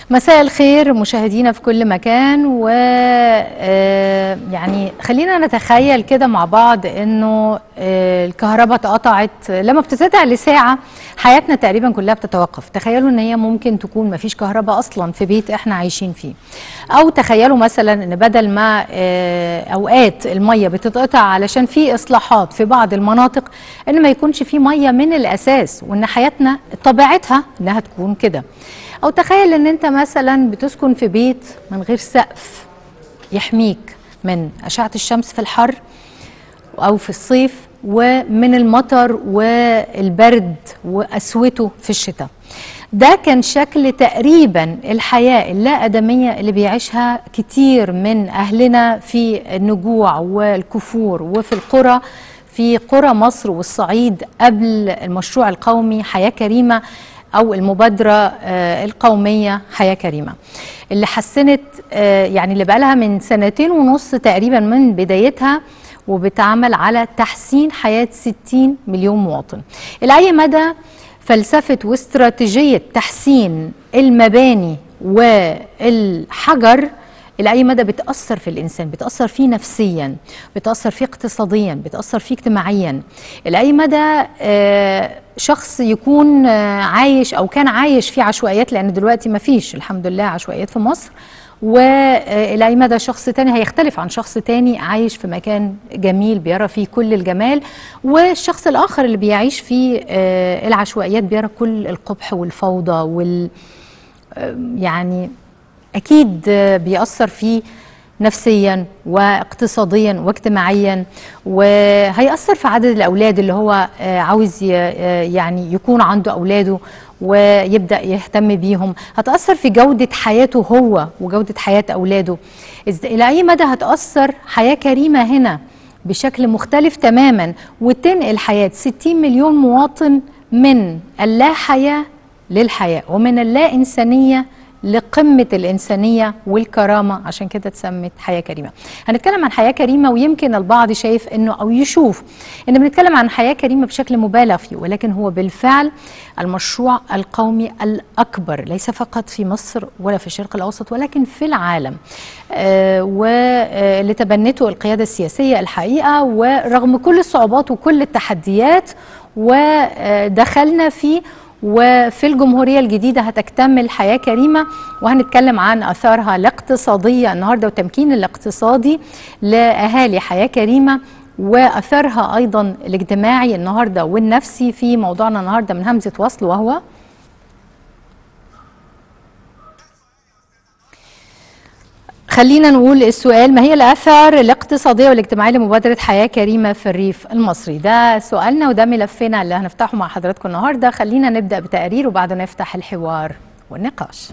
مساء الخير مشاهدينا في كل مكان. و يعني خلينا نتخيل كده مع بعض انه الكهرباء اتقطعت. لما بتتقطع لساعة حياتنا تقريبا كلها بتتوقف. تخيلوا ان هي ممكن تكون مفيش كهرباء اصلا في بيت احنا عايشين فيه، او تخيلوا مثلا ان بدل ما اوقات المية بتتقطع علشان في اصلاحات في بعض المناطق ان ما يكونش في مية من الاساس، وان حياتنا طبيعتها انها تكون كده. أو تخيل إن أنت مثلا بتسكن في بيت من غير سقف يحميك من أشعة الشمس في الحر أو في الصيف، ومن المطر والبرد وقسوته في الشتاء. ده كان شكل تقريبا الحياة اللا آدمية اللي بيعيشها كتير من أهلنا في النجوع والكفور وفي القرى، في قرى مصر والصعيد قبل المشروع القومي حياة كريمة أو المبادرة القومية حياة كريمة، اللي حسنت يعني اللي بقالها من 2.5 سنين تقريبا من بدايتها، وبتعمل على تحسين حياة 60 مليون مواطن. إلى أي مدى فلسفة واستراتيجية تحسين المباني والحجر إلى أي مدى بتأثر في الإنسان، بتأثر فيه نفسيا، بتأثر فيه اقتصاديا، بتأثر فيه اجتماعيا. إلى أي مدى شخص يكون عايش أو كان عايش في عشوائيات، لأن دلوقتي ما فيش الحمد لله عشوائيات في مصر، وإلى أي مدى شخص تاني هيختلف عن شخص تاني عايش في مكان جميل بيرى فيه كل الجمال، والشخص الآخر اللي بيعيش في العشوائيات بيرى كل القبح والفوضى يعني أكيد بيأثر فيه نفسيا واقتصاديا واجتماعيا، وهيأثر في عدد الأولاد اللي هو عاوز يعني يكون عنده أولاده ويبدأ يهتم بيهم. هتأثر في جودة حياته هو وجودة حياة أولاده. إلى أي مدى هتأثر حياة كريمة هنا بشكل مختلف تماما، وتنقل حياة 60 مليون مواطن من اللا حياة للحياة، ومن اللا إنسانية لقمة الإنسانية والكرامة. عشان كده اتسمت حياة كريمة. هنتكلم عن حياة كريمة، ويمكن البعض شايف انه او يشوف ان بنتكلم عن حياة كريمة بشكل مبالغ فيه، ولكن هو بالفعل المشروع القومي الأكبر ليس فقط في مصر ولا في الشرق الأوسط ولكن في العالم، واللي تبنته القيادة السياسية الحقيقة، ورغم كل الصعوبات وكل التحديات ودخلنا فيه. وفي الجمهورية الجديدة هتكتمل حياة كريمة، وهنتكلم عن أثارها الاقتصادية النهاردة والتمكين الاقتصادي لأهالي حياة كريمة، وأثرها أيضا الاجتماعي النهاردة والنفسي في موضوعنا النهاردة من همزة وصل، وهو خلينا نقول السؤال: ما هي الآثار الاقتصادية والاجتماعية لمبادرة حياة كريمة في الريف المصري؟ ده سؤالنا وده ملفنا اللي هنفتحه مع حضراتكم النهاردة. خلينا نبدأ بتقرير وبعده نفتح الحوار والنقاش.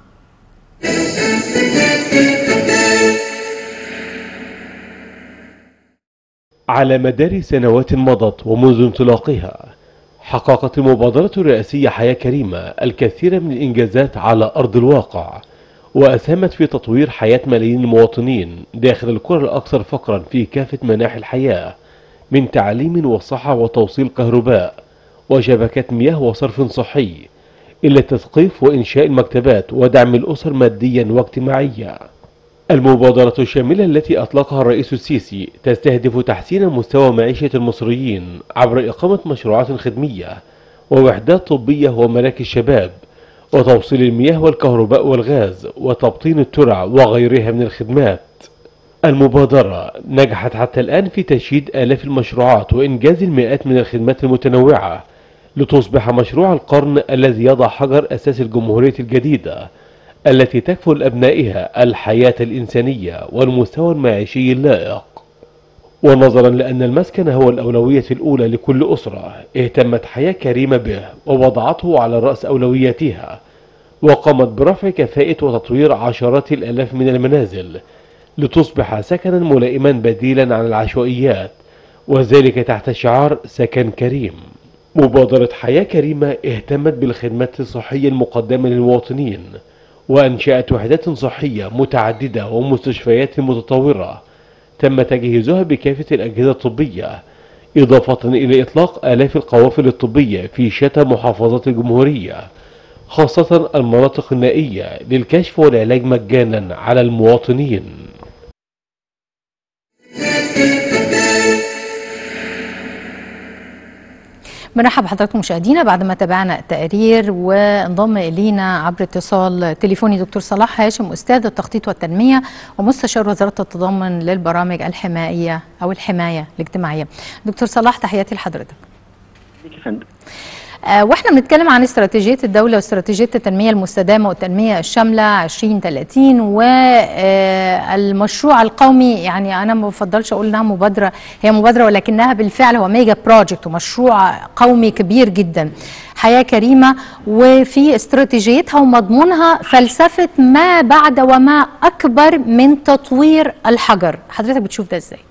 على مدار سنوات مضت ومنذ انطلاقها، حققت المبادرة الرئاسية حياة كريمة الكثير من الإنجازات على أرض الواقع، وأسهمت في تطوير حياة ملايين المواطنين داخل القرى الأكثر فقرا في كافة مناحي الحياة، من تعليم وصحة وتوصيل كهرباء وشبكات مياه وصرف صحي، إلى التثقيف وإنشاء المكتبات ودعم الأسر ماديا واجتماعيا. المبادرة الشاملة التي أطلقها الرئيس السيسي تستهدف تحسين مستوى معيشة المصريين عبر إقامة مشروعات خدمية ووحدات طبية ومراكز شباب، وتوصيل المياه والكهرباء والغاز وتبطين الترع وغيرها من الخدمات. المبادرة نجحت حتى الآن في تشييد آلاف المشروعات وإنجاز المئات من الخدمات المتنوعة، لتصبح مشروع القرن الذي يضع حجر أساس الجمهورية الجديدة التي تكفل أبنائها الحياة الإنسانية والمستوى المعيشي اللائق. ونظرا لأن المسكن هو الأولوية الأولى لكل أسرة، اهتمت حياة كريمة به ووضعته على رأس أولوياتها، وقامت برفع كفاءة وتطوير عشرات الآلاف من المنازل لتصبح سكنا ملائما بديلا عن العشوائيات، وذلك تحت شعار سكن كريم. مبادرة حياة كريمة اهتمت بالخدمات الصحية المقدمة للمواطنين، وأنشأت وحدات صحية متعددة ومستشفيات متطورة تم تجهيزها بكافة الأجهزة الطبية، إضافة إلى إطلاق آلاف القوافل الطبية في شتى محافظات الجمهورية، خاصة المناطق النائية للكشف والعلاج مجانا على المواطنين. بنرحب بحضراتكم مشاهدينا بعد ما تابعنا التقرير، وانضم الينا عبر اتصال تليفوني دكتور صلاح هاشم، استاذ التخطيط والتنميه ومستشار وزاره التضامن للبرامج الحمائيه او الحمايه الاجتماعيه. دكتور صلاح، تحياتي لحضرتك. واحنا بنتكلم عن استراتيجيه الدوله واستراتيجيه التنميه المستدامه والتنميه الشامله 2030 والمشروع القومي. يعني انا ما بفضلش اقول انها مبادره، هي مبادره ولكنها بالفعل هو ميجا بروجكت ومشروع قومي كبير جدا، حياه كريمه، وفي استراتيجيتها ومضمونها فلسفه ما بعد وما اكبر من تطوير الحجر. حضرتك بتشوف ده ازاي؟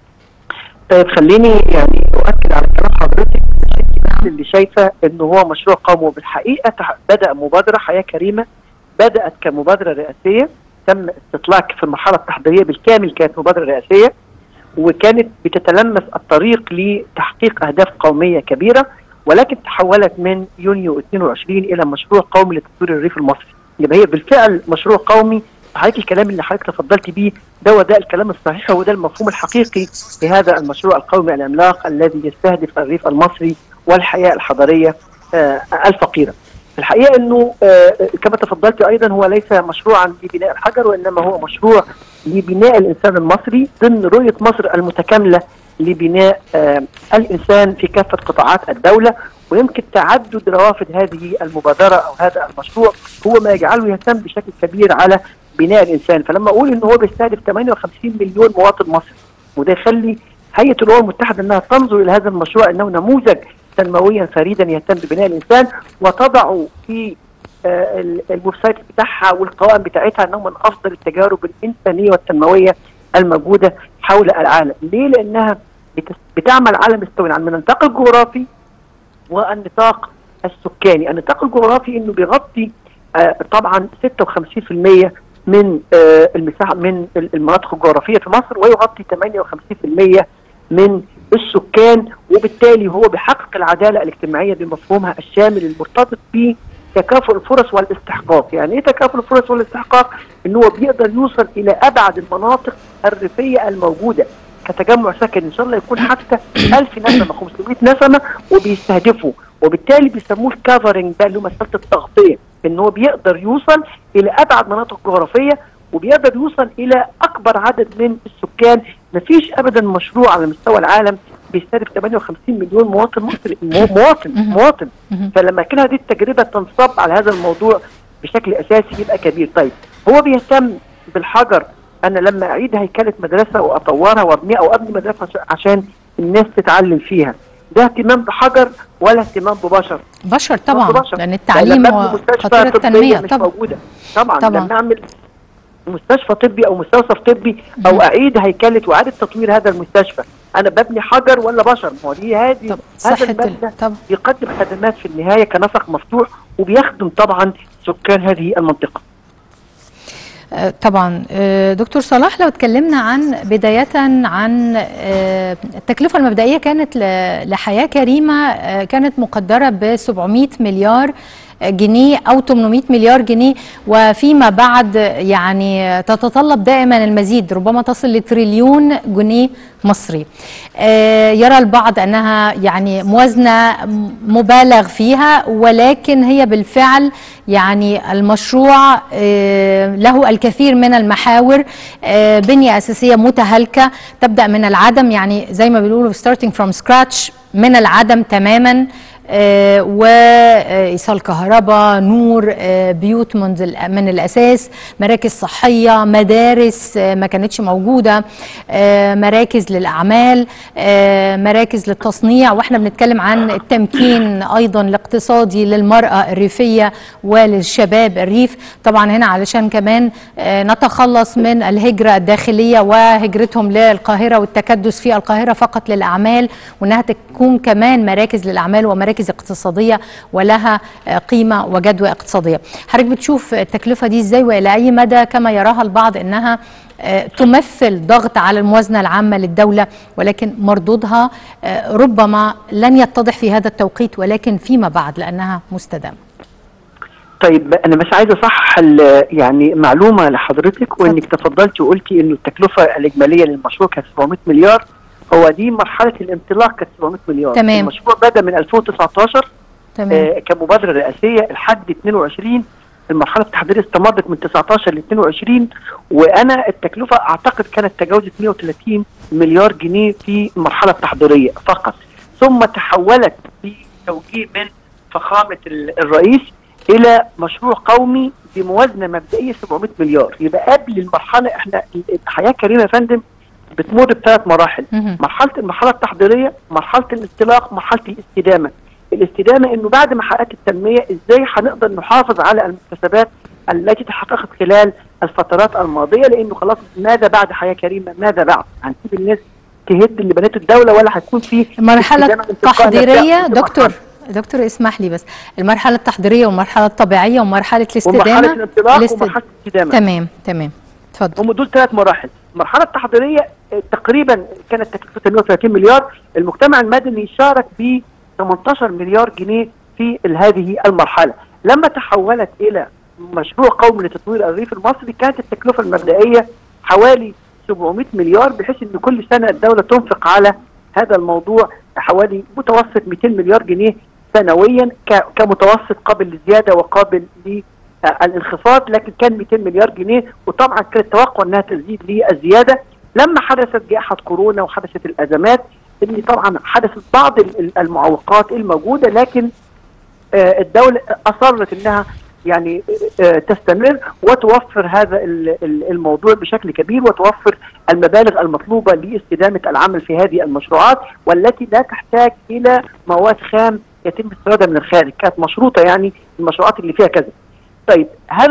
طيب خليني يعني اؤكد على كلام حضرتك اللي شايفه انه هو مشروع قومي، وبالحقيقه بدا مبادره حياه كريمه، بدات كمبادره رئاسيه تم استطلاع في المرحله التحضيريه بالكامل، كانت مبادره رئاسيه وكانت بتتلمس الطريق لتحقيق اهداف قوميه كبيره، ولكن تحولت من يونيو 22 الى مشروع قومي لتطوير الريف المصري. يبقى هي بالفعل مشروع قومي. حضرتك الكلام اللي حضرتك تفضلت بيه ده الكلام الصحيح، وده المفهوم الحقيقي لهذا المشروع القومي العملاق الذي يستهدف الريف المصري والحياه الحضريه الفقيره. الحقيقه انه كما تفضلت ايضا هو ليس مشروعا لبناء الحجر، وانما هو مشروع لبناء الانسان المصري ضمن رؤيه مصر المتكامله لبناء الانسان في كافه قطاعات الدوله. ويمكن تعدد روافد هذه المبادره او هذا المشروع هو ما يجعله يهتم بشكل كبير على بناء الانسان. فلما اقول ان هو بيستهدف 58 مليون مواطن مصري، وده يخلي هيئه الامم المتحده انها تنظر الى هذا المشروع انه نموذج تنمويا فريدا يهتم ببناء الانسان، وتضع في الويب سايت بتاعها والقوائم بتاعتها انه من افضل التجارب الانسانيه والتنمويه الموجوده حول العالم. ليه؟ لانها بتعمل على مستويين، من النطاق الجغرافي والنطاق السكاني. النطاق الجغرافي انه بيغطي طبعا 56% من المساحه من المناطق الجغرافيه في مصر، ويغطي 58% من السكان، وبالتالي هو بيحقق العداله الاجتماعيه بمفهومها الشامل المرتبط بتكافؤ الفرص والاستحقاق. يعني ايه تكافؤ الفرص والاستحقاق؟ ان هو بيقدر يوصل الى ابعد المناطق الريفيه الموجوده كتجمع سكني، ان شاء الله يكون حتى 1000 نسمه 500 نسمه وبيستهدفوا، وبالتالي بيسموه الكفرنج، ده اللي هو مساله التغطيه، ان هو بيقدر يوصل الى ابعد مناطق جغرافيه وبيقدر يوصل الى اكبر عدد من السكان. مفيش ابدا مشروع على مستوى العالم بيستهدف 58 مليون مواطن مصري، مواطن. فلما كان هذه التجربه تنصب على هذا الموضوع بشكل اساسي يبقى كبير. طيب هو بيهتم بالحجر، انا لما اعيد هيكله مدرسه واطورها وابنيها او ابني مدرسه عشان الناس تتعلم فيها، ده اهتمام بحجر ولا اهتمام ببشر؟ بشر طبعا، لان التعليم هو خطير التنميه طبعا. لما اعمل مستشفى طبي او مستوصف طبي او اعيد هيكله واعاده تطوير هذا المستشفى، انا ببني حجر ولا بشر؟ ما هو دي هذا المبنى بيقدم خدمات في النهايه كنسق مفتوح وبيخدم طبعا سكان هذه المنطقه. طبعا. دكتور صلاح، لو اتكلمنا عن بداية عن التكلفة المبدئية كانت لحياة كريمة كانت مقدرة ب 700 مليار جنيه أو 800 مليار جنيه، وفيما بعد يعني تتطلب دائما المزيد، ربما تصل لتريليون جنيه مصري. يرى البعض أنها يعني موازنة مبالغ فيها، ولكن هي بالفعل يعني المشروع له الكثير من المحاور، بنية أساسية متهالكة تبدأ من العدم، يعني زي ما بيقولوا starting from scratch، من العدم تماما، وإيصال كهرباء، نور، بيوت من الأساس، مراكز صحية، مدارس ما كانتش موجودة، مراكز للأعمال، مراكز للتصنيع، وإحنا بنتكلم عن التمكين أيضا الاقتصادي للمرأة الريفية وللشباب الريف. طبعا هنا علشان كمان نتخلص من الهجرة الداخلية وهجرتهم للقاهرة والتكدس في القاهرة فقط للأعمال، وأنها تكون كمان مراكز للأعمال ومراكز اقتصادية ولها قيمة وجدوى اقتصادية. حضرتك بتشوف التكلفة دي ازاي، والى اي مدى كما يراها البعض انها تمثل ضغط على الموازنة العامة للدولة، ولكن مردودها ربما لن يتضح في هذا التوقيت ولكن فيما بعد لأنها مستدامة؟ طيب انا بس عايز اصحح يعني معلومه لحضرتك، وانك تفضلتي وقلتي انه التكلفه الاجماليه للمشروع كانت 700 مليار. هو دي مرحله الانطلاق كانت 700 مليار. تمام. المشروع بدا من 2019 تمام. كمبادره رئاسيه لحد 22. المرحله التحضيريه استمرت من 19 ل 22، وانا التكلفه اعتقد كانت تجاوزت 130 مليار جنيه في المرحله التحضيريه فقط، ثم تحولت بتوجيه من فخامه الرئيس الى مشروع قومي بموازنه مبدئيه 700 مليار. يبقى قبل المرحله احنا حياه كريمه يا فندم بتمر بثلاث مراحل. المرحله التحضيريه، مرحله الانطلاق، مرحله الاستدامه. الاستدامه انه بعد ما حققت التنميه ازاي هنقدر نحافظ على المكتسبات التي تحققت خلال الفترات الماضيه، لانه خلاص ماذا بعد حياه كريمه؟ ماذا بعد؟ هنسيب الناس تهد اللي بنته الدوله ولا هيكون في المرحله التحضيريه؟ دكتور اسمح لي بس، المرحله التحضيريه والمرحله الطبيعيه ومرحله الاستدامه ومرحله الانطلاق ومرحله الاستدامه. تمام اتفضل. هم دول ثلاث مراحل. المرحله التحضيريه تقريبا كانت تكلفتها 130 مليار، المجتمع المدني شارك ب 18 مليار جنيه في هذه المرحله. لما تحولت الى مشروع قومي لتطوير الريف المصري كانت التكلفه المبدئيه حوالي 700 مليار، بحيث ان كل سنه الدوله تنفق على هذا الموضوع حوالي متوسط 200 مليار جنيه سنويا كمتوسط قابل للزياده وقابل للانخفاض، لكن كان 200 مليار جنيه، وطبعا كان التوقع انها تزيد للزياده. لما حدثت جائحه كورونا وحدثت الازمات اللي طبعا حدثت بعض المعوقات الموجوده، لكن الدوله اصرت انها يعني تستمر وتوفر هذا الموضوع بشكل كبير، وتوفر المبالغ المطلوبه لاستدامه العمل في هذه المشروعات، والتي لا تحتاج الى مواد خام يتم استيرادها من الخارج، كانت مشروطه يعني المشروعات اللي فيها كذا. طيب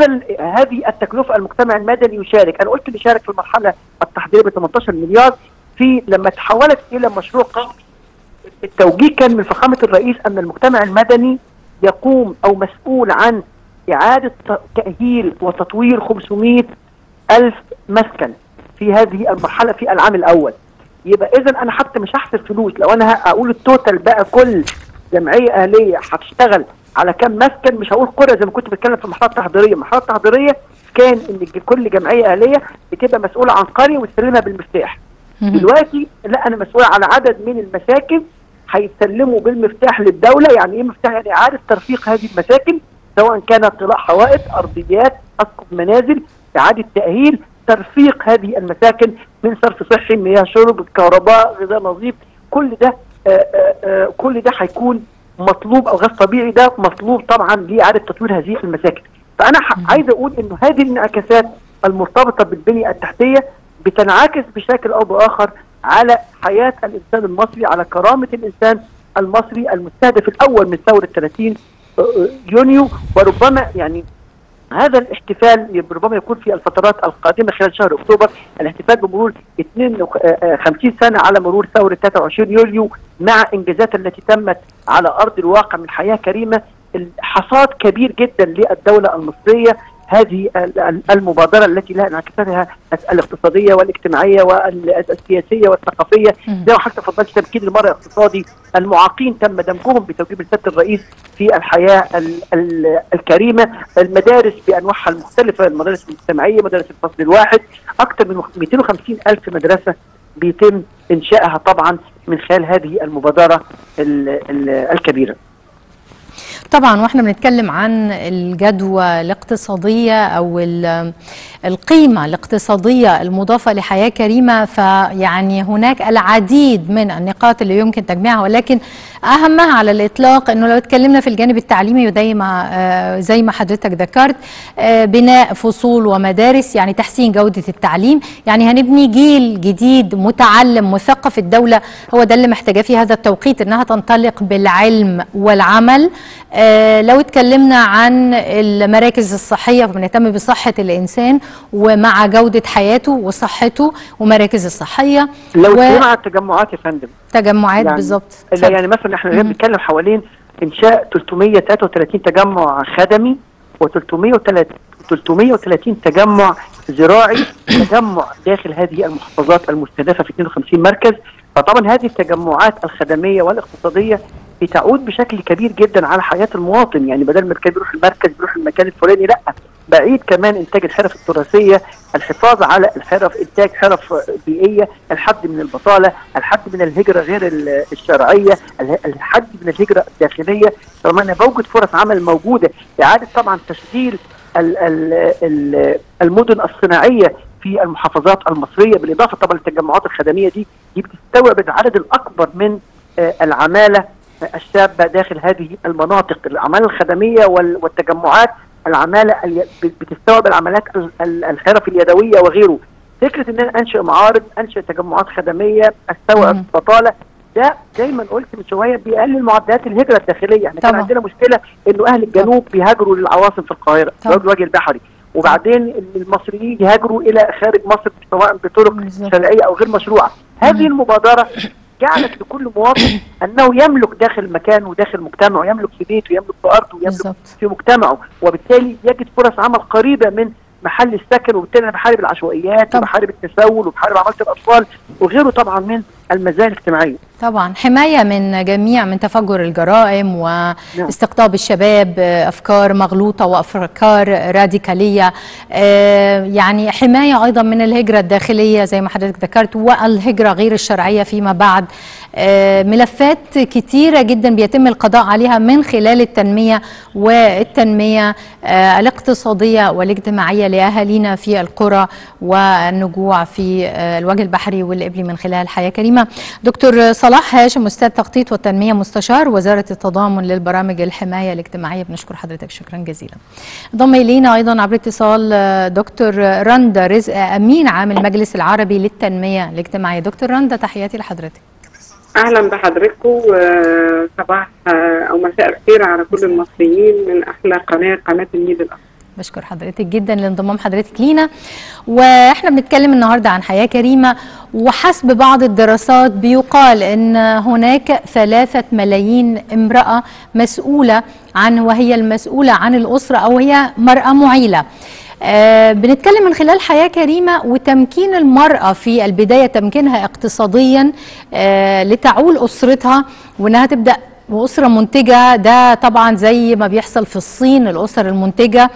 هذه التكلفه المجتمع المدني يشارك. انا قلت اللي شارك في المرحله التحضيريه ب 18 مليار. في لما تحولت الى مشروع قومي التوجيه كان من فخامه الرئيس ان المجتمع المدني يقوم او مسؤول عن إعادة تأهيل وتطوير 500,000 مسكن في هذه المرحلة في العام الأول. يبقى إذا أنا حتى مش هحسب فلوس، لو أنا أقول التوتال بقى كل جمعية أهلية هتشتغل على كم مسكن، مش هقول قرية زي ما كنت بتكلم في المرحلة التحضيرية. المرحلة التحضيرية كان إن كل جمعية أهلية بتبقى مسؤولة عن قرية وتسلمها بالمفتاح. دلوقتي لا، أنا مسؤول على عدد من المساكن هيسلموا بالمفتاح للدولة. يعني إيه مفتاح؟ يعني إعادة ترفيق هذه المساكن، سواء كانت طلاء حوائط، ارضيات، اسقف منازل، اعاده تاهيل، ترفيق هذه المساكن من صرف صحي، مياه شرب، كهرباء، غذاء نظيف. كل ده هيكون مطلوب، او غاز طبيعي ده مطلوب طبعا لاعاده تطوير هذه المساكن. فانا عايز اقول انه هذه الانعكاسات المرتبطه بالبنيه التحتيه بتنعكس بشكل او باخر على حياه الانسان المصري، على كرامه الانسان المصري المستهدف الاول من ثوره 30 يونيو. وربما يعني هذا الاحتفال ربما يكون في الفترات القادمه خلال شهر اكتوبر، الاحتفال بمرور 52 سنه على مرور ثوره 23 يوليو، مع انجازات التي تمت على ارض الواقع من حياه كريمه. حصاد كبير جدا للدوله المصريه هذه المبادره التي لها انعكاساتها الاقتصاديه والاجتماعيه والسياسيه والثقافيه. زي ما حضرتك تفضلت، تمكين المراه الاقتصادي، المعاقين تم دمجهم بتوجيه سياده الرئيس في الحياه الكريمه، المدارس بانواعها المختلفه، المدارس المجتمعيه، مدارس الفصل الواحد، اكثر من 250 الف مدرسه بيتم انشائها طبعا من خلال هذه المبادره الكبيره. طبعا واحنا بنتكلم عن الجدوى الاقتصادية او القيمة الاقتصادية المضافة لحياة كريمة، فيعني هناك العديد من النقاط اللي يمكن تجميعها، ولكن اهمها على الاطلاق انه لو اتكلمنا في الجانب التعليمي زي ما حضرتك ذكرت، بناء فصول ومدارس، يعني تحسين جودة التعليم، يعني هنبني جيل جديد متعلم مثقف. الدولة هو ده اللي محتاجاه في هذا التوقيت، انها تنطلق بالعلم والعمل. لو اتكلمنا عن المراكز الصحية فبنهتم بصحة الإنسان ومع جودة حياته وصحته ومراكز الصحية. لو اتكلمنا عن التجمعات يا فندم، تجمعات يعني بالظبط، يعني مثلا احنا بنتكلم حوالين إنشاء 333 تجمع خدمي و330 تجمع زراعي، تجمع داخل هذه المحافظات المستهدفة في 52 مركز. فطبعا هذه التجمعات الخدمية والاقتصادية بتعود بشكل كبير جدا على حياه المواطن. يعني بدل ما كان بيروح المركز بيروح المكان الفلاني، لا، بعيد كمان انتاج الحرف التراثيه، الحفاظ على الحرف، انتاج حرف بيئيه، الحد من البطاله، الحد من الهجره غير الشرعيه، الحد من الهجره الداخليه. طبعا انا بوجد فرص عمل موجوده، اعاده طبعا تشغيل المدن الصناعيه في المحافظات المصريه، بالاضافه طبعا للتجمعات الخدميه دي بتستوعب العدد الاكبر من العماله الشابه داخل هذه المناطق. العماله الخدميه والتجمعات، العماله بتستوعب العمليات الحرف اليدويه وغيره. فكره ان انا انشئ معارض، انشئ تجمعات خدميه، استوعب بطاله، ده زي ما قلت من شويه بيقلل معدلات الهجره الداخليه. احنا كان عندنا مشكله انه اهل الجنوب بيهاجروا للعواصم في القاهره الوجه البحري، وبعدين المصريين يهاجروا الى خارج مصر سواء بطرق شرعيه او غير مشروعه. هذه المبادره جعلت لكل مواطن انه يملك داخل مكانه وداخل مجتمعه، يملك في بيته، يملك في ارضه، يملك في مجتمعه، وبالتالي يجد فرص عمل قريبه من محل السكن. وبالتالي انا بحارب العشوائيات وبحارب التسول وبحارب عماله الاطفال وغيره طبعا من المزايا الاجتماعيه. طبعا حمايه من تفجر الجرائم واستقطاب الشباب افكار مغلوطه وافكار راديكاليه، يعني حمايه ايضا من الهجره الداخليه زي ما حضرتك ذكرت والهجره غير الشرعيه فيما بعد. ملفات كتيره جدا بيتم القضاء عليها من خلال التنميه الاقتصاديه والاجتماعيه لاهالينا في القرى والنجوع في الوجه البحري والإبلي من خلال حياه كريمه. دكتور صلاح هاشم، استاذ تخطيط والتنميه، مستشار وزاره التضامن للبرامج الحمايه الاجتماعيه، بنشكر حضرتك شكرا جزيلا. انضم الينا ايضا عبر اتصال دكتور رندا رزق، امين عام المجلس العربي للتنميه الاجتماعيه. دكتور رندا، تحياتي لحضرتك. اهلا بحضراتكم، صباح او مساء الخير على كل المصريين من احلى قناه النيل الاحمر. بشكر حضرتك جدا لانضمام حضرتك لينا، واحنا بنتكلم النهارده عن حياه كريمه. وحسب بعض الدراسات بيقال ان هناك 3 ملايين امراه مسؤوله وهي المسؤوله عن الاسره او هي مراه معيله. بنتكلم من خلال حياة كريمة وتمكين المرأة في البداية، تمكينها اقتصاديا لتعول أسرتها وأنها تبدأ بأسرة منتجة. ده طبعا زي ما بيحصل في الصين، الأسر المنتجة،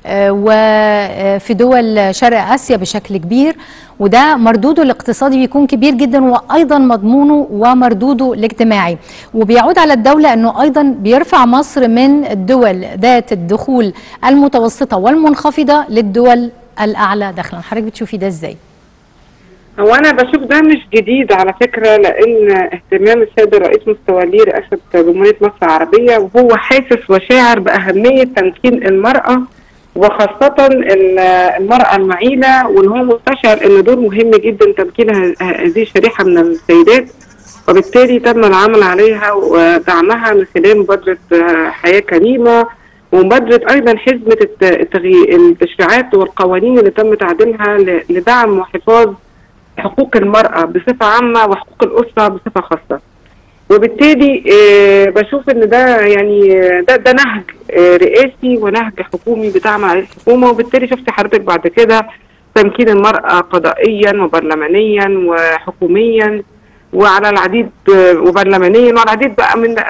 وفي دول شرق آسيا بشكل كبير، وده مردوده الاقتصادي بيكون كبير جدا، وأيضا مضمونه ومردوده الاجتماعي، وبيعود على الدولة أنه أيضا بيرفع مصر من الدول ذات الدخول المتوسطة والمنخفضة للدول الأعلى دخلا. حضرتك بتشوفي ده إزاي؟ هو أنا بشوف ده مش جديد على فكرة، لأن اهتمام السيد الرئيس مستولي رئاسة جمهورية مصر العربية وهو حاسس وشاعر بأهمية تمكين المرأة، وخاصة المرأة المعيلة، وان هو مستشعر ان دور مهم جدا تمكين هذه الشريحة من السيدات، وبالتالي تم العمل عليها ودعمها من خلال مبادرة حياة كريمة، ومبادرة ايضا حزمة التشريعات والقوانين اللي تم تعديلها لدعم وحفاظ حقوق المرأة بصفة عامة وحقوق الأسرة بصفة خاصة. وبالتالي بشوف ان ده يعني ده نهج رئاسي ونهج حكومي بتعمل عليه الحكومه، وبالتالي شفت حضرتك بعد كده تمكين المراه قضائيا وبرلمانيا وحكوميا وعلى العديد وبرلمانيا وعلى العديد بقى من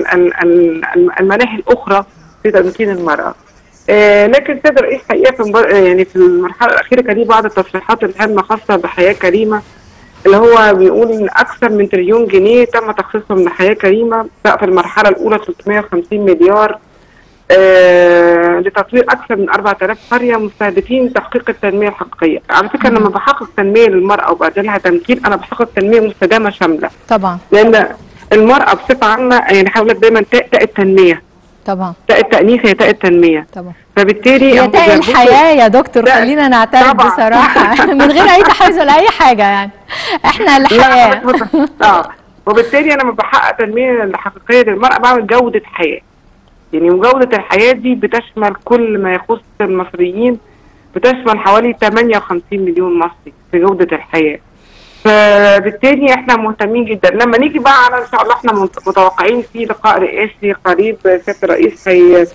المناحي الاخرى في تمكين المراه. لكن السيد الرئيس حقيقه يعني في المرحله الاخيره كان ليه بعض التصريحات الهامه خاصه بحياه كريمه، اللي هو بيقول ان اكثر من تريليون جنيه تم تخصيصهم لحياه كريمه، سقف المرحله الاولى 350 مليار لتطوير اكثر من 4000 قريه مستهدفين تحقيق التنميه الحقيقيه. على فكره لما بحقق تنميه للمراه وبعدلها تمكين، انا بحقق تنميه مستدامه شامله. طبعا. لان المراه بصفه عامه يعني حاولت دايما تاء التنميه. طبعا. تاء التأنيث هي تاء التنميه. طبعا. فبالتالي هي تاء الحياه يا دكتور، خلينا نعترف بصراحه من غير اي تحيز ولا اي حاجه، يعني احنا الحياه. وبالتالي انا لما بحقق تنميه حقيقيه للمراه بعمل جوده حياه. يعني وجوده الحياه دي بتشمل كل ما يخص المصريين، بتشمل حوالي 58 مليون مصري في جوده الحياه. فبالتالي احنا مهتمين جدا. لما نيجي بقى على ان شاء الله احنا متوقعين في لقاء رئاسي قريب، سياده الرئيس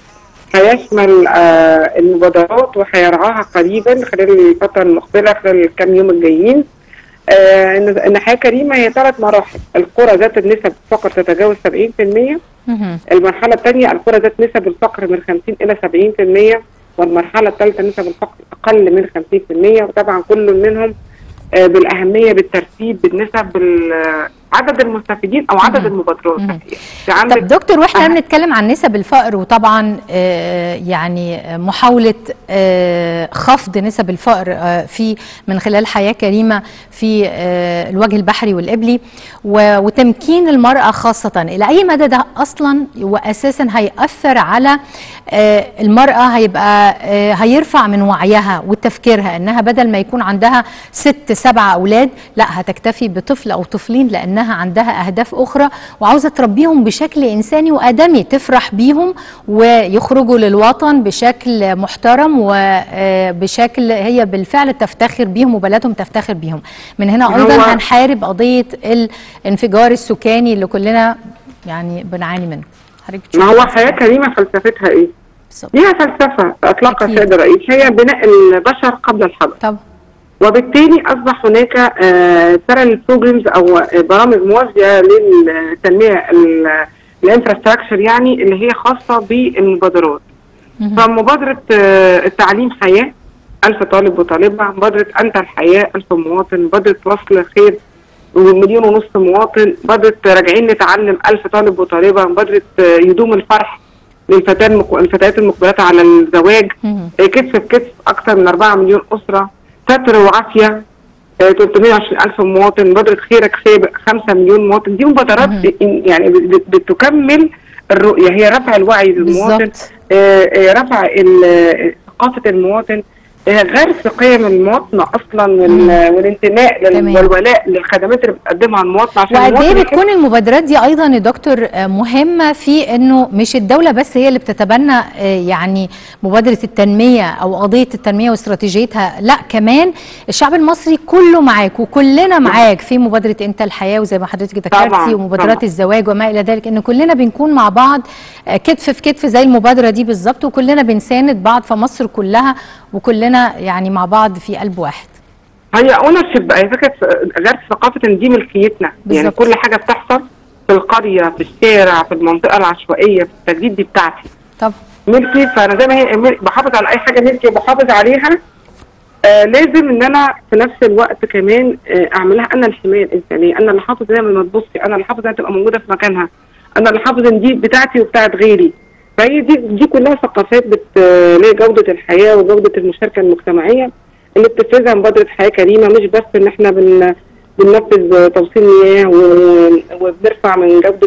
هيشمل المبادرات وهيرعاها قريبا خلال الفتره المقبله، خلال الكام يوم الجايين. ان حياه كريمه هي 3 مراحل. القرى ذات النسب الفقر تتجاوز 70%، المرحله الثانيه القرى ذات نسب الفقر من 50 الى 70%، والمرحله الثالثه نسب الفقر اقل من 50%. وطبعا كل منهم بالاهميه بالترتيب بالنسب عدد المستفيدين او عدد المبادرات. طب دكتور، واحنا بنتكلم عن نسب الفقر، وطبعا يعني محاوله خفض نسب الفقر في من خلال حياه كريمه في الوجه البحري والقبلي وتمكين المراه خاصه، الى اي مدى ده اصلا واساسا هيأثر على المراه؟ هيبقى هيرفع من وعيها وتفكيرها انها بدل ما يكون عندها 6 7 اولاد، لا هتكتفي بطفل او طفلين لانها عندها اهداف اخرى وعاوزه تربيهم بشكل انساني وادمي، تفرح بيهم ويخرجوا للوطن بشكل محترم وبشكل هي بالفعل تفتخر بيهم وبلدهم تفتخر بيهم. من هنا ايضا هنحارب قضيه الانفجار السكاني اللي كلنا يعني بنعاني منه. ما هو حياه كريمه فلسفتها ايه؟ ليها فلسفه اطلقها السيد الرئيس، هي بناء البشر قبل الحضر. طبعا. وبالتالي اصبح هناك سيرال بروجرامز او برامج موازيه للتنميه الانفراستراكشر، يعني اللي هي خاصه بالمبادرات. فمبادره التعليم حياه 1000 طالب وطالبه، مبادره انت الحياه 1000 مواطن، مبادره وصل خير 1.5 مليون مواطن، مبادره راجعين نتعلم 1000 طالب وطالبه، مبادره يدوم الفرح للفتيات المقبلات على الزواج، كتف بكتف اكثر من 4 مليون اسره، ستر وعافيه 320,000 مواطن، مبادره خيرك خيب 5 مليون مواطن. دي مبادرات يعني بتكمل الرؤيه، هي رفع الوعي للمواطن، رفع ثقافه المواطن، غرس قيم المواطنه اصلا والانتماء والولاء للخدمات اللي بتقدمها المواطنه. عشان وقد ايه بتكون المبادرات دي ايضا يا دكتور مهمه في انه مش الدوله بس هي اللي بتتبنى يعني مبادره التنميه او قضيه التنميه واستراتيجيتها، لا كمان الشعب المصري كله معاك وكلنا معاك في مبادره انت الحياه، وزي ما حضرتك ذكرتي ومبادرات الزواج وما الى ذلك، ان كلنا بنكون مع بعض كتف في كتف زي المبادره دي بالظبط، وكلنا بنساند بعض في مصر كلها وكلنا يعني مع بعض في قلب واحد. هي اونرشيب، هي فكره غير ثقافه ان دي ملكيتنا، يعني كل حاجه بتحصل في القريه في الشارع في المنطقه العشوائيه في التجديد دي بتاعتي. طب ملكي، فانا زي ما هي بحافظ على اي حاجه ملكي وبحافظ عليها. لازم ان انا في نفس الوقت كمان اعملها انا الحمايه الانسانيه، انا اللي حافظ زي ما تبصي، انا اللي حافظ انها تبقى موجوده في مكانها، انا اللي حافظ ان دي بتاعتي وبتاعت غيري. فهي دي كلها ثقافات لجودة الحياة وجودة المشاركة المجتمعية اللي بتفرزها مبادرة حياة كريمة. مش بس ان احنا بننفذ توصيل مياه وبنرفع من جودة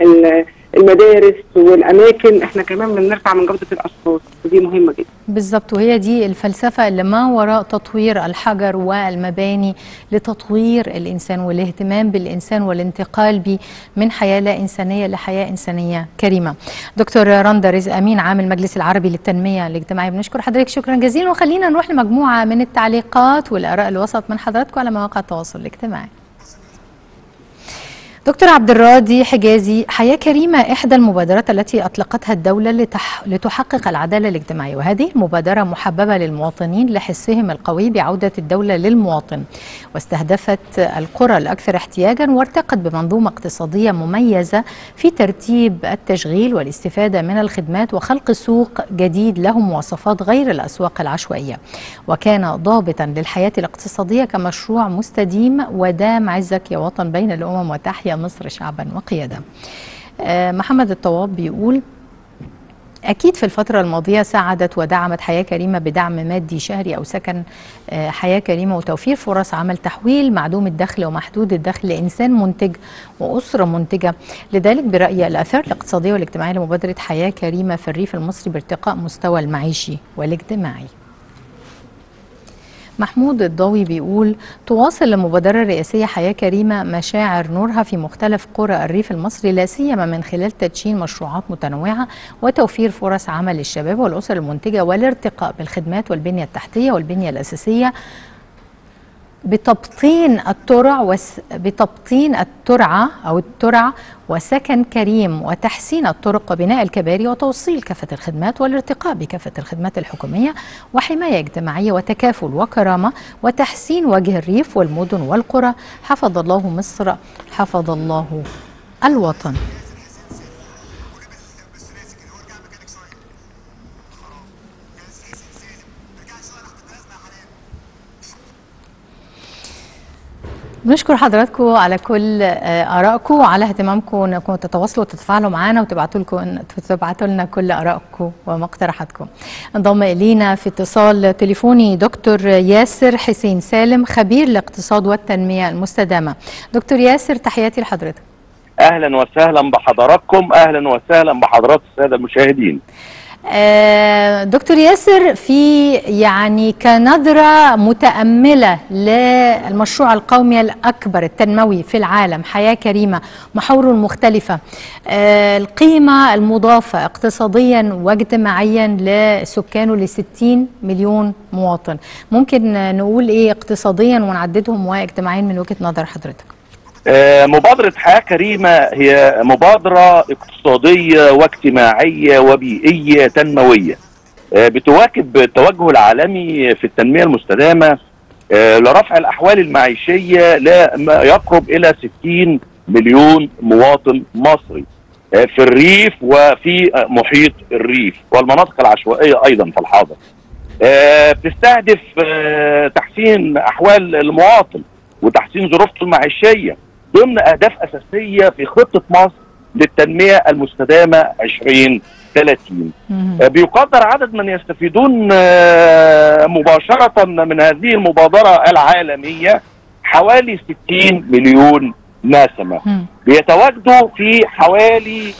المدارس والاماكن، احنا كمان بنرفع من جودة الاشخاص، ودي مهمة جدا. بالظبط، وهي دي الفلسفة اللي ما وراء تطوير الحجر والمباني لتطوير الإنسان والاهتمام بالإنسان والانتقال به من حياة لا إنسانية لحياة إنسانية كريمة. دكتور رندا رزق أمين عام المجلس العربي للتنمية الاجتماعية، بنشكر حضرتك شكرا جزيلا، وخلينا نروح لمجموعة من التعليقات والآراء اللي وصلت من حضراتكم على مواقع التواصل الاجتماعي. دكتور عبد الراضي حجازي، حياة كريمة إحدى المبادرات التي أطلقتها الدولة لتحقق العدالة الاجتماعية، وهذه المبادرة محببة للمواطنين لحسهم القوي بعودة الدولة للمواطن، واستهدفت القرى الأكثر احتياجا، وارتقت بمنظومة اقتصادية مميزة في ترتيب التشغيل والاستفادة من الخدمات وخلق سوق جديد له مواصفات غير الأسواق العشوائية، وكان ضابطا للحياة الاقتصادية كمشروع مستديم ودام عزك يا وطن بين الأمم وتحيا مصر شعبا وقيادة. محمد الطواب بيقول أكيد في الفترة الماضية ساعدت ودعمت حياة كريمة بدعم مادي شهري أو سكن حياة كريمة وتوفير فرص عمل، تحويل معدوم الدخل ومحدود الدخل لإنسان منتج وأسرة منتجة. لذلك برأيي الآثار الاقتصادية والاجتماعية لمبادرة حياة كريمة في الريف المصري بارتقاء مستوى المعيشي والاجتماعي. محمود الضوي بيقول تواصل المبادرة الرئاسية حياة كريمة مشاعر نورها في مختلف قرى الريف المصري، لا سيما من خلال تدشين مشروعات متنوعة وتوفير فرص عمل للشباب والأسر المنتجة والارتقاء بالخدمات والبنية التحتية والبنية الأساسية بتبطين الترعة أو الترع وسكن كريم وتحسين الطرق وبناء الكباري وتوصيل كافة الخدمات والارتقاء بكافة الخدمات الحكومية وحماية اجتماعية وتكافل وكرامة وتحسين وجه الريف والمدن والقرى. حفظ الله مصر، حفظ الله الوطن. بنشكر حضراتكم على كل آرائكم وعلى اهتمامكم انكم تتواصلوا وتتفاعلوا معنا وتبعتوا لنا كل آرائكم ومقترحاتكم. انضم الينا في اتصال تليفوني دكتور ياسر حسين سالم، خبير الاقتصاد والتنمية المستدامة. دكتور ياسر، تحياتي لحضرتك. اهلا وسهلا بحضراتكم، اهلا وسهلا بحضرات السادة المشاهدين. دكتور ياسر، في يعني كنظرة متأملة للمشروع القومي الأكبر التنموي في العالم حياة كريمة، محوره المختلفة، القيمة المضافة اقتصاديا واجتماعيا لسكانه ل60 مليون مواطن، ممكن نقول ايه اقتصاديا ونعددهم واجتماعيا من وجهة نظر حضرتك؟ مبادرة حياة كريمة هي مبادرة اقتصادية واجتماعية وبيئية تنموية بتواكب التوجه العالمي في التنمية المستدامة لرفع الأحوال المعيشية لما يقرب إلى 60 مليون مواطن مصري في الريف وفي محيط الريف والمناطق العشوائية أيضا في الحاضر. بتستهدف تحسين أحوال المواطن وتحسين ظروفته المعيشية ضمن أهداف أساسية في خطة مصر للتنمية المستدامة 2030. بيقدر عدد من يستفيدون مباشرة من هذه المبادرة العالمية حوالي 60 مليون نسمة، بيتواجدوا في حوالي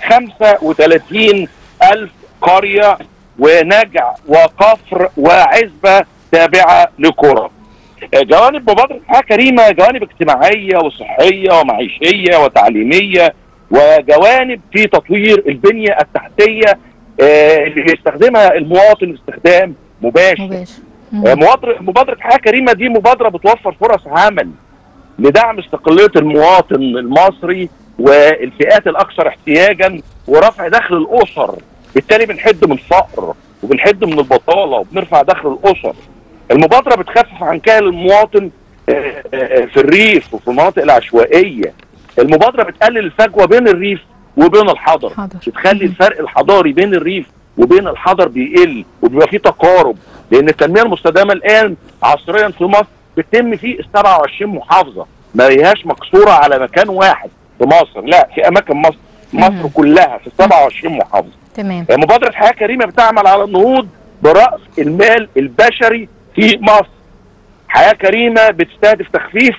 35 ألف قرية ونجع وكفر وعزبة تابعة لقرى. جوانب مبادرة حياة كريمة جوانب اجتماعية وصحية ومعيشية وتعليمية، وجوانب في تطوير البنية التحتية اللي بيستخدمها المواطن استخدام مباشر. مبادرة حياة كريمة دي مبادرة بتوفر فرص عمل لدعم استقلالية المواطن المصري والفئات الأكثر احتياجا ورفع دخل الأسر، بالتالي بنحد من الفقر وبنحد من البطالة وبنرفع دخل الأسر. المبادرة بتخفف عن كاهل المواطن في الريف وفي المناطق العشوائية. المبادرة بتقلل الفجوة بين الريف وبين الحضر، بتخلي الفرق الحضاري بين الريف وبين الحضر بيقل وبيبقى فيه تقارب، لأن التنمية المستدامة الآن عصريا في مصر بتتم في 27 محافظة، ما هياش مقصورة على مكان واحد في مصر، لا، في أماكن مصر كلها في 27 محافظة. تمام. مبادرة حياة كريمة بتعمل على النهوض برأس المال البشري في مصر. حياة كريمة بتستهدف تخفيف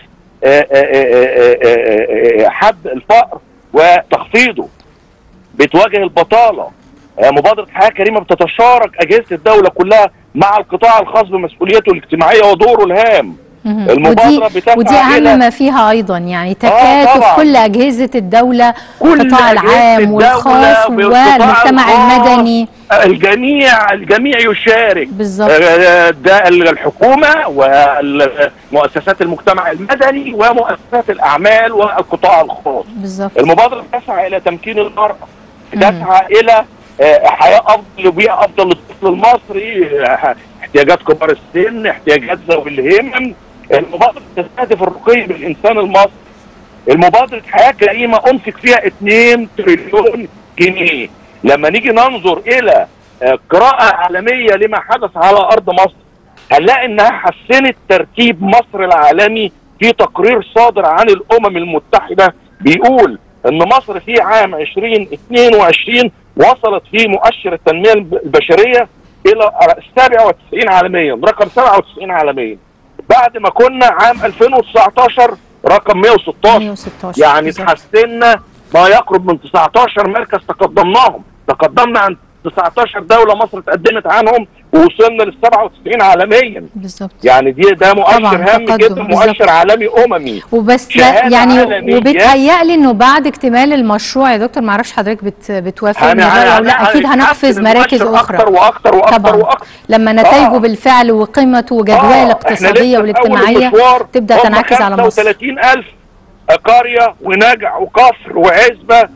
حد الفقر وتخفيضه، بتواجه البطالة. مبادرة حياة كريمة بتتشارك أجهزة الدولة كلها مع القطاع الخاص بمسؤوليته الاجتماعية ودوره الهام. المبادرة ودي أهم ما فيها أيضا، يعني تكاتف كل أجهزة الدولة، القطاع العام والخاص والمجتمع المدني، الجميع يشارك بالظبط. ده الحكومة ومؤسسات المجتمع المدني ومؤسسات الأعمال والقطاع الخاص بالظبط. المبادرة تسعى إلى تمكين المرأة، تسعى إلى حياة أفضل وبيئة أفضل للطفل المصري، احتياجات كبار السن، احتياجات ذوي الهمم. المبادرة تستهدف الرقي بالإنسان المصري. المبادرة حياة كريمة أنفق فيها 2 تريليون جنيه. لما نيجي ننظر إلى قراءة عالمية لما حدث على أرض مصر هنلاقي إنها حسنت ترتيب مصر العالمي في تقرير صادر عن الأمم المتحدة بيقول إن مصر في عام 2022 وصلت في مؤشر التنمية البشرية إلى 97 عالميا، رقم 97 عالميا، بعد ما كنا عام 2019 رقم 116. يعني تحسنا ما يقرب من 19 مركز تقدمنا عن 19 دوله مصر اتقدمت عنهم، ووصلنا لل 97 عالميا. بالظبط. يعني ده مؤشر هام جدا، مؤشر عالمي اممي وبس. يعني وبتهيألي انه بعد اكتمال المشروع يا دكتور، ما اعرفش حضرتك بتوافق او لا، اكيد هنقفز مراكز اخرى اكتر واكتر واكتر طبعا واكتر لما نتائجه بالفعل وقيمته وجدواه الاقتصاديه والاجتماعيه تبدا تنعكس على مصر. 35,000 قريه ونجع وكفر وعزبه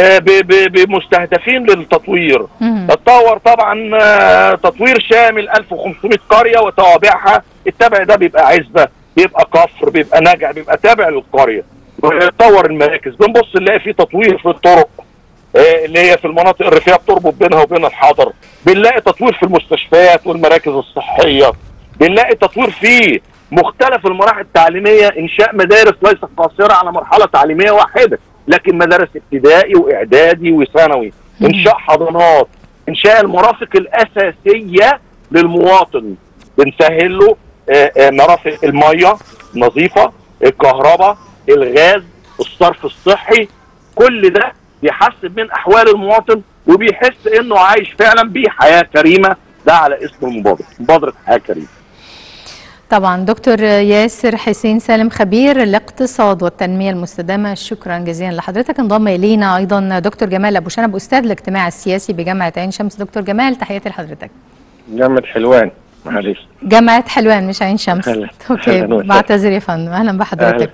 بمستهدفين للتطوير. اتطور طبعا تطوير شامل 1500 قريه وتوابعها. التبع ده بيبقى عزبه، بيبقى كفر، بيبقى نجع، بيبقى تابع للقريه. بنطور المراكز، بنبص نلاقي في تطوير في الطرق اللي هي في المناطق الريفيه بتربط بينها وبين الحضر، بنلاقي تطوير في المستشفيات والمراكز الصحيه، بنلاقي تطوير في مختلف المراحل التعليميه، انشاء مدارس ليست قاصره على مرحله تعليميه واحده، لكن مدارس ابتدائي واعدادي وثانوي، انشاء حضانات، انشاء المرافق الاساسيه للمواطن، بنسهل له مرافق الميه نظيفه، الكهرباء، الغاز، الصرف الصحي. كل ده بيحسن من احوال المواطن وبيحس انه عايش فعلا بحياه كريمه. ده على اسم مبادره حياه كريمه. طبعا دكتور ياسر حسين سالم خبير الاقتصاد والتنميه المستدامه، شكرا جزيلا لحضرتك. انضم الينا ايضا دكتور جمال ابو شنب استاذ الاجتماع السياسي بجامعه عين شمس. دكتور جمال تحياتي لحضرتك. جامعه حلوان، معلش جامعه حلوان مش عين شمس. اوكي بعتذر يا فندم. اهلا بحضرتك.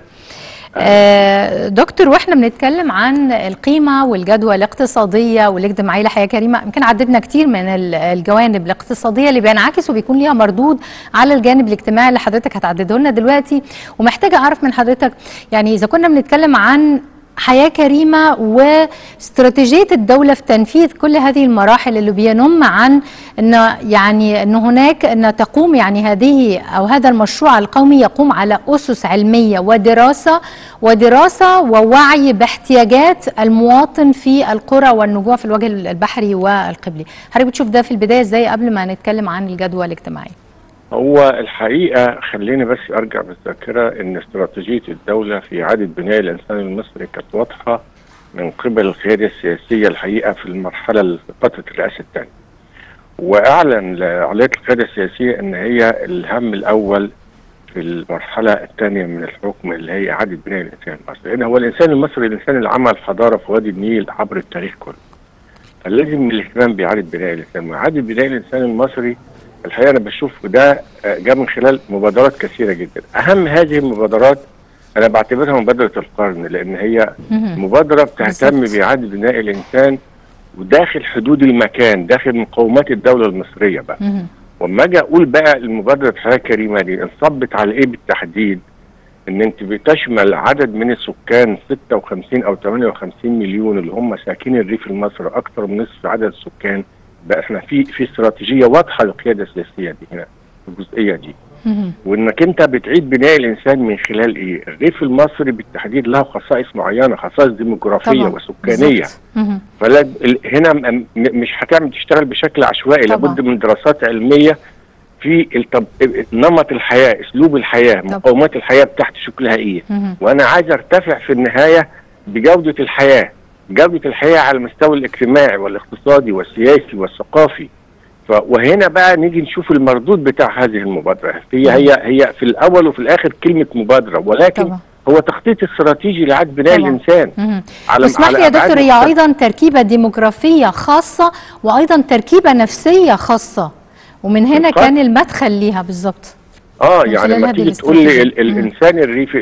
دكتور، واحنا بنتكلم عن القيمه والجدوى الاقتصاديه والاجتماعيه لحياه كريمه، يمكن عددنا كتير من الجوانب الاقتصاديه اللي بينعكس وبيكون ليها مردود على الجانب الاجتماعي اللي حضرتك هتعدده لنا دلوقتي. ومحتاجه اعرف من حضرتك يعني اذا كنا بنتكلم عن حياة كريمة واستراتيجية الدولة في تنفيذ كل هذه المراحل اللي بينم عن أن هناك أن تقوم يعني هذه أو هذا المشروع القومي يقوم على أسس علمية ودراسة ووعي باحتياجات المواطن في القرى والنجوع في الوجه البحري والقبلي. حضرتك بتشوف ده في البداية ازاي قبل ما نتكلم عن الجدوى الاجتماعية؟ هو الحقيقة خليني بس أرجع بالذاكرة إن استراتيجية الدولة في إعادة بناء الإنسان المصري كانت واضحة من قبل القيادة السياسية الحقيقة في المرحلة في فترة الرئاسة الثانية. وأعلن عملية القيادة السياسية إن هي الهم الأول في المرحلة الثانية من الحكم اللي هي إعادة بناء الإنسان المصري. لأن هو الإنسان المصري الإنسان اللي عمل حضارة في وادي النيل عبر التاريخ كله. فلازم الاهتمام بإعادة بناء الإنسان، وإعادة بناء الإنسان المصري الحقيقة أنا بشوف ده جاء من خلال مبادرات كثيرة جدا. أهم هذه المبادرات أنا بعتبرها مبادرة القرن، لأن هي مبادرة بتهتم بإعادة بناء الإنسان وداخل حدود المكان، داخل مقومات الدولة المصرية بقى. وما أجي أقول بقى المبادرة حياة كريمة دي انصبت على إيه بالتحديد؟ إن أنت بتشمل عدد من السكان 56 أو 58 مليون اللي هم ساكنين الريف المصري، أكثر من نصف عدد السكان. بقى احنا في استراتيجيه واضحه للقياده السياسيه دي هنا في الجزئيه دي. وانك انت بتعيد بناء الانسان من خلال ايه؟ الريف المصري بالتحديد له خصائص معينه، خصائص ديموغرافيه طبعا. وسكانيه. فلا هنا مش هتعمل تشتغل بشكل عشوائي، لابد من دراسات علميه في نمط الحياه، اسلوب الحياه، مقومات الحياه بتاعت شكلها ايه. وانا عايز ارتفع في النهايه بجوده الحياه. جودة الحياة على المستوى الاجتماعي والاقتصادي والسياسي والثقافي. وهنا بقى نيجي نشوف المردود بتاع هذه المبادرة. هي في الأول وفي الآخر كلمة مبادرة، ولكن طبعا. هو تخطيط استراتيجي لإعادة بناء الإنسان. اسمح لي يا دكتور، هي أيضا تركيبة ديموغرافية خاصة وأيضا تركيبة نفسية خاصة، ومن هنا كان المدخل ليها بالظبط. يعني لما تيجي تقول لي الإنسان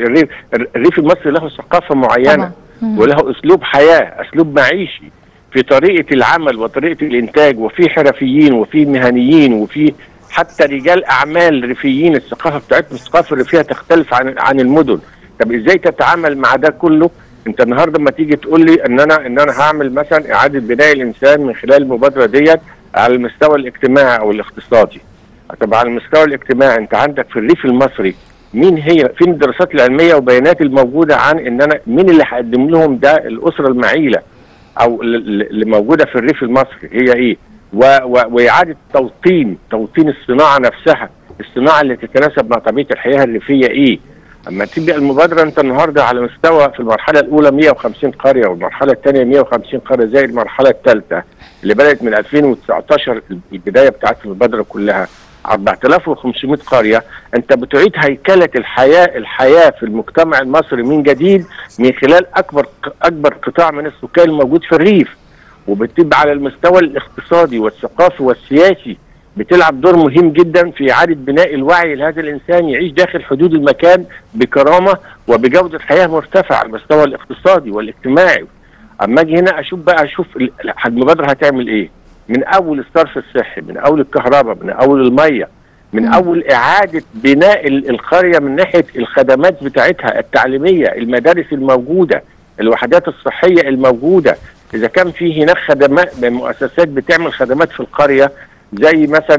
الريف المصري له ثقافة معينة طبعا. وله اسلوب حياه، اسلوب معيشي في طريقه العمل وطريقه الانتاج، وفي حرفيين وفي مهنيين وفي حتى رجال اعمال ريفيين. الثقافه بتاعتهم الثقافه الريفيه تختلف عن المدن. طب ازاي تتعامل مع ده كله؟ انت النهارده لما تيجي تقول لي ان انا هعمل مثلا اعاده بناء الانسان من خلال المبادره ديت على المستوى الاجتماعي او الاقتصادي. طب على المستوى الاجتماعي انت عندك في الريف المصري فين الدراسات العلميه وبيانات الموجوده عن ان انا مين اللي هقدم لهم ده الاسره المعيله او اللي موجوده في الريف المصري هي ايه؟ واعاده توطين الصناعه نفسها، الصناعه اللي تتناسب مع طبيعه الحياه الريفيه ايه؟ اما تبقى المبادره انت النهارده على مستوى في المرحله الاولى 150 قريه، والمرحله الثانيه 150 قريه زي المرحله الثالثه اللي بدات من 2019 البدايه بتاعت المبادره كلها 4500 قريه. انت بتعيد هيكله الحياه في المجتمع المصري من جديد من خلال اكبر قطاع من السكان الموجود في الريف، وبتبقى على المستوى الاقتصادي والثقافي والسياسي بتلعب دور مهم جدا في إعادة بناء الوعي لهذا الإنسان يعيش داخل حدود المكان بكرامة وبجودة حياة مرتفعة على المستوى الاقتصادي والاجتماعي. أما أجي هنا أشوف المبادرة هتعمل إيه؟ من أول الصرف الصحي، من أول الكهرباء، من أول المية، من أول إعادة بناء القرية من ناحية الخدمات بتاعتها التعليمية، المدارس الموجودة، الوحدات الصحية الموجودة. إذا كان في هناك خدمات مؤسسات بتعمل خدمات في القرية زي مثلا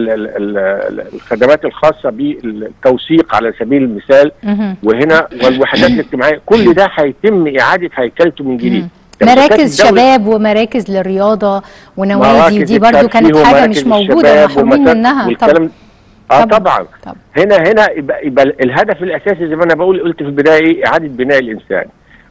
الخدمات الخاصه بالتوثيق على سبيل المثال، وهنا والوحدات الاجتماعيه، كل ده هيتم اعاده هيكلته من جديد. مراكز شباب ومراكز للرياضه ونوادي، ودي برضو كانت حاجه مش موجوده محرومين منها. طبعا هنا يبقى الهدف الاساسي زي ما انا قلت في البدايه ايه؟ اعاده بناء الانسان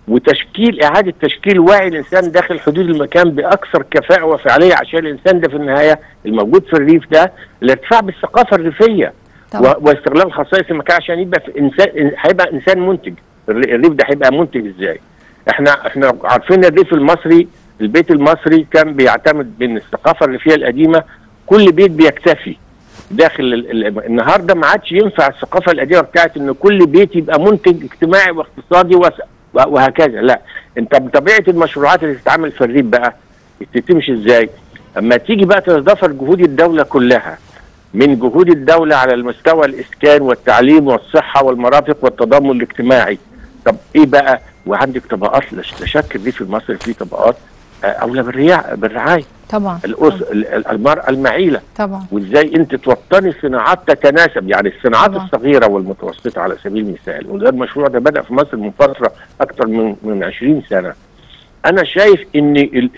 اعاده تشكيل وعي الانسان داخل حدود المكان باكثر كفاءه وفعاليه، عشان الانسان ده في النهايه الموجود في الريف ده الارتفاع بالثقافه الريفيه واستغلال خصائص المكان عشان يبقى في انسان، هيبقى انسان منتج. الريف ده هيبقى منتج ازاي؟ احنا عارفين الريف المصري، البيت المصري كان بيعتمد من الثقافه الريفيه القديمه كل بيت بيكتفي داخل النهارده ما عادش ينفع الثقافه القديمه بتاعت ان كل بيت يبقى منتج اجتماعي واقتصادي وهكذا. لا، انت بطبيعه المشروعات اللي تتعمل في الريف بقى تمشي ازاي؟ اما تيجي بقى تتضافر جهود الدوله كلها، من جهود الدوله على المستوى الاسكان والتعليم والصحه والمرافق والتضامن الاجتماعي. طب ايه بقى؟ وعندك طبقات، لا شك الريف المصري فيه طبقات اولى بالرعايه طبعا، المراه المعيله طبعا، وازاي انت توطني صناعات تتناسب، يعني الصناعات الصغيره والمتوسطه على سبيل المثال. وده المشروع ده بدا في مصر من فتره اكثر من 20 سنه. انا شايف ان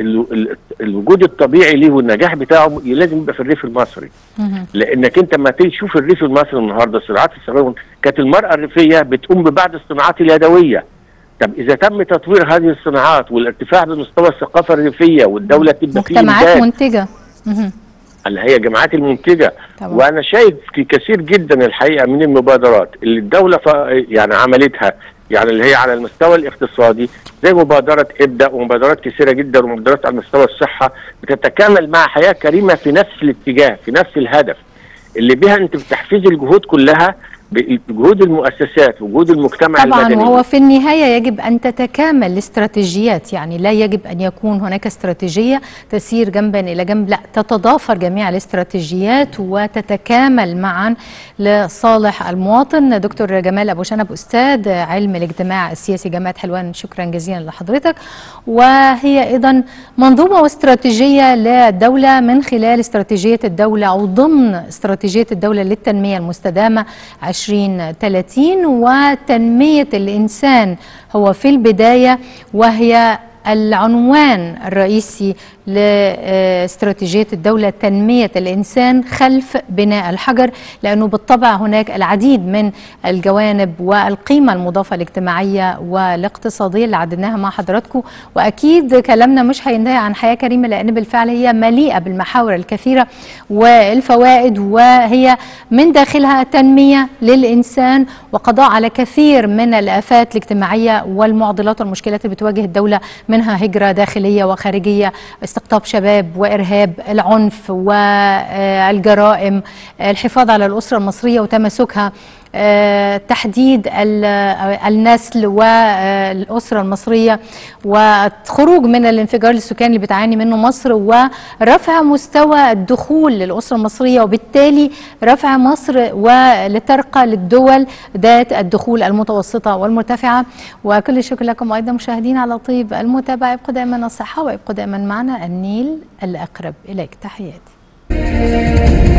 الوجود الطبيعي ليه والنجاح بتاعه لازم يبقى في الريف المصري، لانك انت ما تيجي تشوف الريف المصري النهارده الصناعات الصغيره، كانت المراه الريفيه بتقوم ببعض الصناعات اليدويه. طب اذا تم تطوير هذه الصناعات والارتفاع بمستوى الثقافه الريفيه والدوله تبقى فيه مجتمعات منتجه اللي هي جماعات المنتجه طبعا. وانا شايف في كثير جدا الحقيقه من المبادرات اللي الدوله يعني عملتها، يعني اللي هي على المستوى الاقتصادي زي مبادره ابدا، ومبادرات كثيره جدا، ومبادرات على مستوى الصحه بتتكامل مع حياه كريمه في نفس الاتجاه، في نفس الهدف اللي بها انت بتحفيز الجهود كلها بجهود المؤسسات وجهود المجتمع طبعا المدني. وهو في النهاية يجب أن تتكامل الاستراتيجيات، يعني لا يجب أن يكون هناك استراتيجية تسير جنبا إلى جنب، لا، تتضافر جميع الاستراتيجيات وتتكامل معا لصالح المواطن. دكتور جمال أبو شنب، أستاذ علم الاجتماع السياسي جامعة حلوان، شكرا جزيلا لحضرتك. وهي أيضا منظومة واستراتيجية للدولة من خلال استراتيجية الدولة أو ضمن استراتيجية الدولة للتنمية المستدامة 2030، وتنمية الإنسان هو في البداية، وهي العنوان الرئيسي لاستراتيجية الدولة، تنمية الإنسان خلف بناء الحجر، لأنه بالطبع هناك العديد من الجوانب والقيمة المضافة الاجتماعية والاقتصادية اللي عددناها مع حضراتكم. وأكيد كلامنا مش هينتهي عن حياة كريمة، لأن بالفعل هي مليئة بالمحاور الكثيرة والفوائد، وهي من داخلها تنمية للإنسان وقضاء على كثير من الآفات الاجتماعية والمعضلات والمشكلات اللي بتواجه الدولة، منها هجرة داخلية وخارجية، استقطاب شباب وإرهاب، العنف والجرائم، الحفاظ على الأسرة المصرية وتماسكها، تحديد النسل والأسرة المصرية، والخروج من الانفجار السكاني اللي بتعاني منه مصر، ورفع مستوى الدخول للأسرة المصرية، وبالتالي رفع مصر ولترقى للدول ذات الدخول المتوسطة والمرتفعة. وكل الشكر لكم أيضا مشاهدين على طيب المتابعة. ابقوا دائما الصحة وابقوا دائما معنا. النيل الأقرب إليك، تحياتي.